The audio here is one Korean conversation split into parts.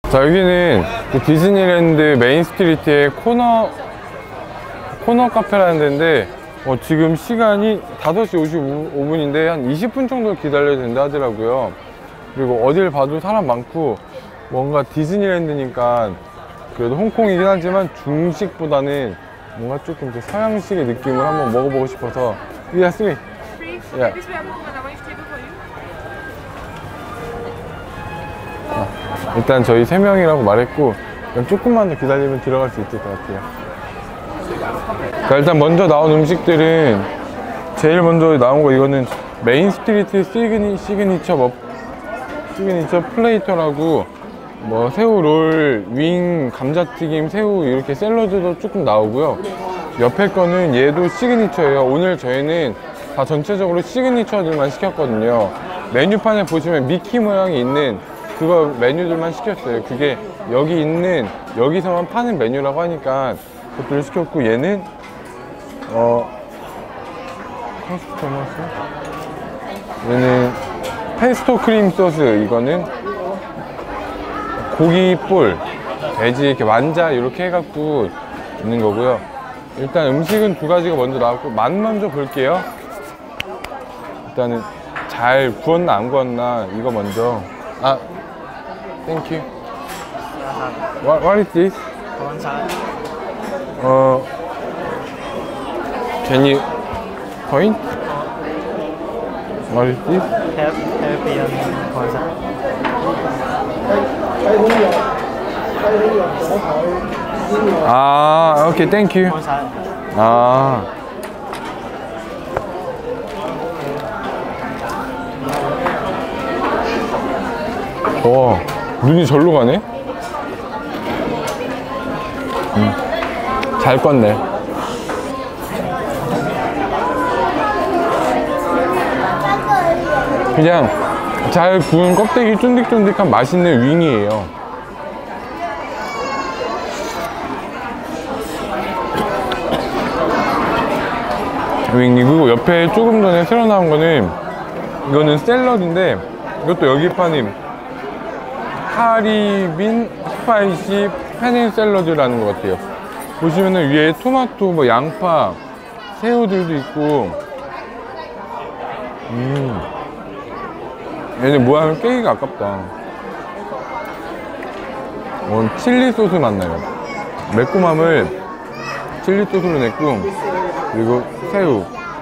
자, 여기는 그 디즈니랜드 메인 스트리트의 코너 카페라는 데인데 지금 시간이 5시 55분인데 한 20분 정도 기다려야 된다 하더라고요. 그리고 어딜 봐도 사람 많고 뭔가 디즈니랜드니까 그래도 홍콩이긴 하지만 중식보다는 뭔가 조금 그 서양식의 느낌을 한번 먹어보고 싶어서. Yeah, three. Yeah. 일단 저희 3명이라고 말했고 조금만 더 기다리면 들어갈 수 있을 것 같아요. 자, 일단 먼저 나온 음식들은 제일 먼저 나온 거 이거는 메인 스트리트 시그니처 플레이터라고 뭐 새우 롤, 윙, 감자튀김, 새우 이렇게 샐러드도 조금 나오고요. 옆에 거는 얘도 시그니처예요. 오늘 저희는 다 전체적으로 시그니처들만 시켰거든요. 메뉴판에 보시면 미키 모양이 있는 그거 메뉴들만 시켰어요. 그게 여기 있는 여기서만 파는 메뉴라고 하니까 그것들을 시켰고, 얘는 커스터머스, 얘는 페스토 크림 소스, 이거는 고기볼, 돼지 이렇게 완자 이렇게 해갖고 있는 거고요. 일단 음식은 2가지가 먼저 나왔고 맛 먼저 볼게요. 일단은 잘 구웠나 안 구웠나 이거 먼저. Thank you. What is this? Can you point? What is this? Caribbean croissant. Okay, thank you. 눈이 절로 가네? 잘 껐네. 그냥 잘 구운 껍데기 쫀득쫀득한 맛있는 윙이에요. 윙이고, 옆에 조금 전에 새로 나온 거는 이거는 샐러드인데 이것도 여기 파는 카리빈 스파이시 페니 샐러드라는 것 같아요. 보시면은 위에 토마토, 뭐 양파, 새우들도 있고, 얘는 뭐하면 깨기가 아깝다. 칠리 소스 맛나요. 매콤함을 칠리 소스로 냈고, 그리고 새우는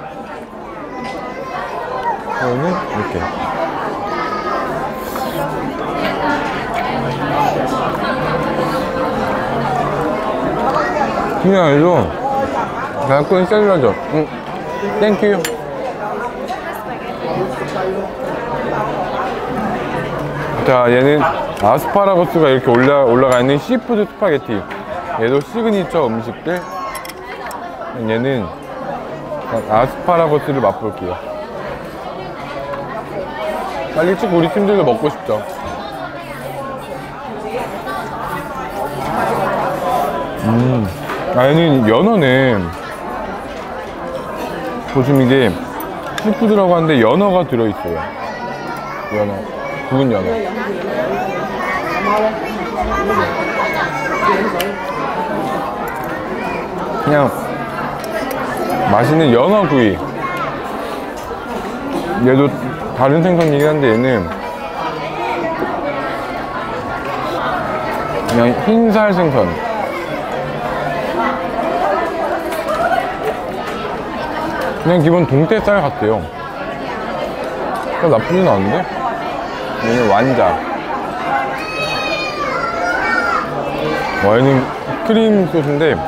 이렇게. 그냥 해도 달콤한 샐러드. 땡큐. 자, 얘는 아스파라거스가 이렇게 올라가 있는 시푸드 스파게티. 얘도 시그니처 음식들. 얘는 아스파라거스를 맛볼게요. 빨리 찍고 우리 팀들도 먹고 싶죠. 얘는 연어네. 보시면 이게 시푸드라고 하는데 연어가 들어있어요. 연어, 구운 연어. 그냥 맛있는 연어 구이. 얘도 다른 생선이긴 한데 얘는 그냥 흰살 생선. 그냥 기본 동태살 같아요. 나쁘진 않은데? 얘는 완자. 얘는 크림 소스인데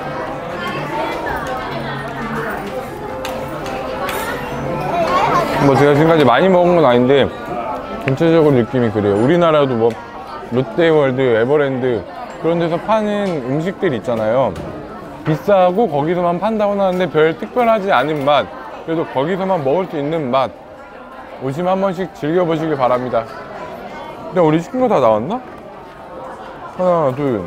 뭐 제가 지금까지 많이 먹은 건 아닌데 전체적으로 느낌이 그래요. 우리나라도 뭐 롯데월드, 에버랜드 그런 데서 파는 음식들 있잖아요. 비싸고 거기서만 판다고 하는데 별 특별하지 않은 맛, 그래도 거기서만 먹을 수 있는 맛, 오시면 한 번씩 즐겨보시길 바랍니다. 근데 우리 시킨 거 다 나왔나? 하나, 둘,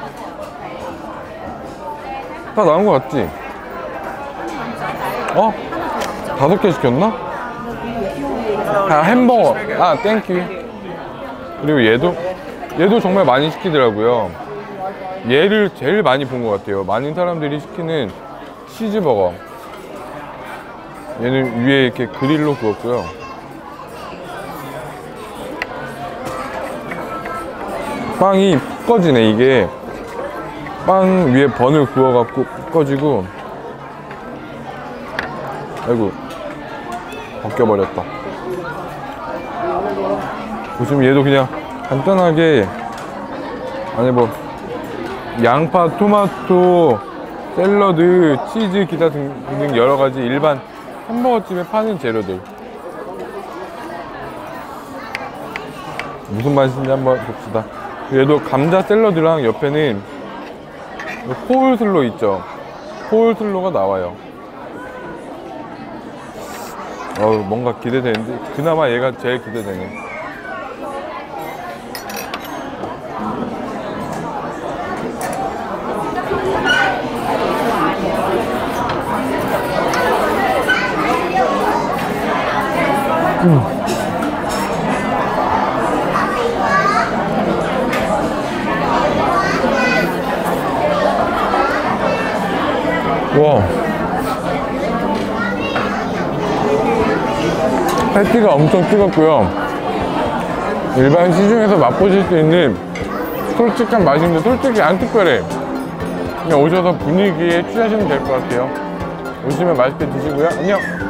다 나온 거 같지? 5개 시켰나? 햄버거. 땡큐. 그리고 얘도 얘도 정말 많이 시키더라고요. 얘를 제일 많이 본 것 같아요. 많은 사람들이 시키는 치즈버거. 얘는 위에 이렇게 그릴로 구웠고요. 빵이 푹 꺼지네. 이게 빵 위에 번을 구워갖고 푹 꺼지고. 아이고, 벗겨버렸다. 보시면 얘도 그냥 간단하게 안에 뭐 양파, 토마토, 샐러드, 치즈, 기타 등등 여러가지 일반 햄버거집에 파는 재료들. 무슨 맛인지 한번 봅시다. 얘도 감자 샐러드랑 옆에는 코울슬로 있죠. 코울슬로가 나와요. 뭔가 기대되는데 그나마 얘가 제일 기대되네. 와, 패티가 엄청 뜨겁고요. 일반 시중에서 맛보실 수 있는 솔직한 맛인데 솔직히 안 특별해. 그냥 오셔서 분위기에 취하시면 될 것 같아요. 오시면 맛있게 드시고요. 안녕.